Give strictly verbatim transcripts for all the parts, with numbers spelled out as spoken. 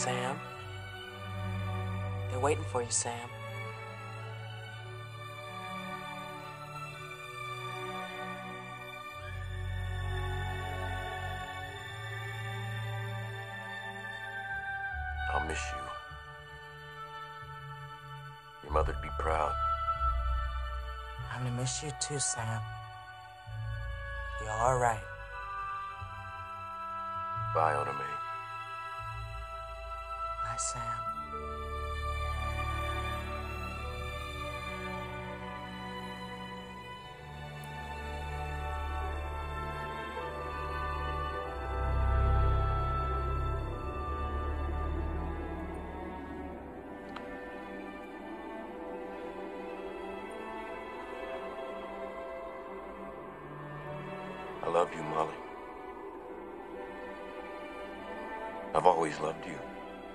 Sam. They're waiting for you, Sam. I'll miss you. Your mother'd be proud. I'm gonna miss you too, Sam. You're all right. Bye, Oname. Bye, Sam. I love you, Molly. I've always loved you.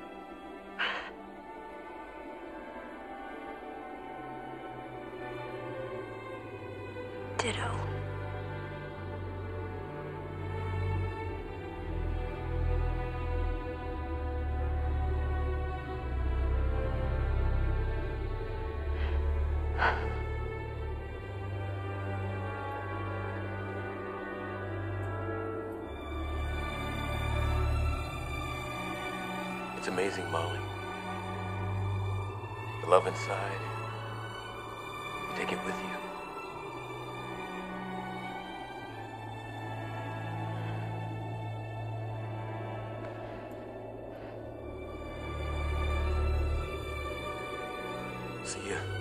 Ditto. It's amazing, Molly. The love inside, you take it with you. See ya.